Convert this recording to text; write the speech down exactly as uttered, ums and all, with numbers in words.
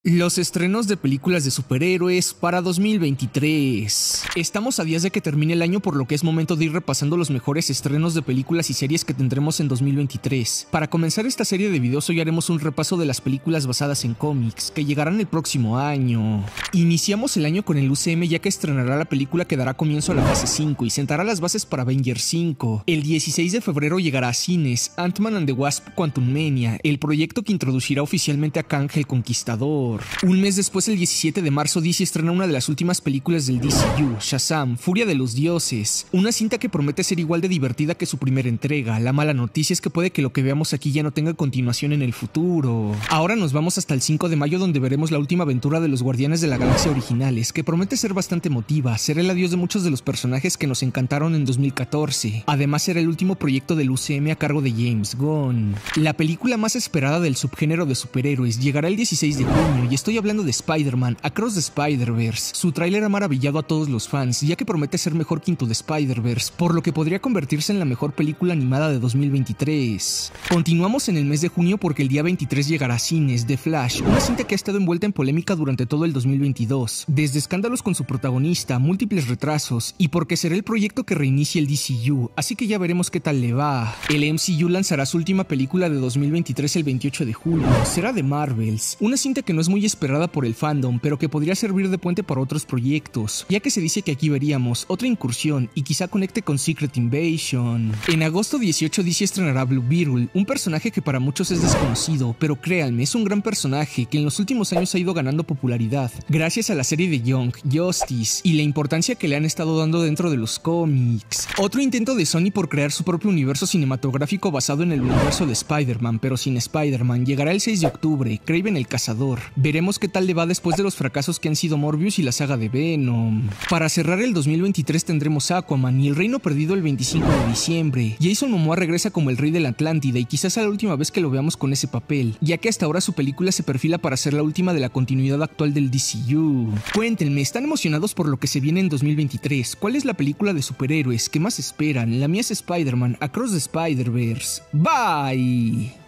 Los estrenos de películas de superhéroes para dos mil veintitrés. Estamos a días de que termine el año, por lo que es momento de ir repasando los mejores estrenos de películas y series que tendremos en dos mil veintitrés. Para comenzar esta serie de videos hoy haremos un repaso de las películas basadas en cómics, que llegarán el próximo año. Iniciamos el año con el U C M, ya que estrenará la película que dará comienzo a la fase cinco y sentará las bases para Avengers cinco. El dieciséis de febrero llegará a cines Ant-Man and the Wasp: Quantumania, el proyecto que introducirá oficialmente a Kang el Conquistador. Un mes después, el diecisiete de marzo, D C estrena una de las últimas películas del D C U, Shazam, Furia de los Dioses, una cinta que promete ser igual de divertida que su primera entrega. La mala noticia es que puede que lo que veamos aquí ya no tenga continuación en el futuro. Ahora nos vamos hasta el cinco de mayo, donde veremos la última aventura de los Guardianes de la Galaxia originales, que promete ser bastante emotiva. Será el adiós de muchos de los personajes que nos encantaron en dos mil catorce. Además, será el último proyecto del U C M a cargo de James Gunn. La película más esperada del subgénero de superhéroes llegará el dieciséis de junio, y estoy hablando de Spider-Man Across the Spider-Verse. Su tráiler ha maravillado a todos los fans, ya que promete ser mejor que Into the Spider-Verse, por lo que podría convertirse en la mejor película animada de dos mil veintitrés. Continuamos en el mes de junio, porque el día veintitrés llegará a cines The Flash, una cinta que ha estado envuelta en polémica durante todo el dos mil veintidós, desde escándalos con su protagonista, múltiples retrasos, y porque será el proyecto que reinicie el D C U, así que ya veremos qué tal le va. El M C U lanzará su última película de dos mil veintitrés el veintiocho de julio, será The Marvels, una cinta que no es muy esperada por el fandom, pero que podría servir de puente para otros proyectos, ya que se dice que aquí veríamos otra incursión y quizá conecte con Secret Invasion. En agosto dieciocho, D C estrenará Blue Beetle, un personaje que para muchos es desconocido, pero créanme, es un gran personaje que en los últimos años ha ido ganando popularidad, gracias a la serie de Young Justice y la importancia que le han estado dando dentro de los cómics. Otro intento de Sony por crear su propio universo cinematográfico basado en el universo de Spider-Man, pero sin Spider-Man, llegará el seis de octubre, Kraven el Cazador. Veremos qué tal le va después de los fracasos que han sido Morbius y la saga de Venom. Para cerrar el dos mil veintitrés tendremos Aquaman y El Reino Perdido el veinticinco de diciembre. Jason Momoa regresa como el rey de la Atlántida y quizás sea la última vez que lo veamos con ese papel, ya que hasta ahora su película se perfila para ser la última de la continuidad actual del D C U. Cuéntenme, ¿están emocionados por lo que se viene en dos mil veintitrés? ¿Cuál es la película de superhéroes que más esperan? La mía es Spider-Man Across the Spider-Verse. Bye.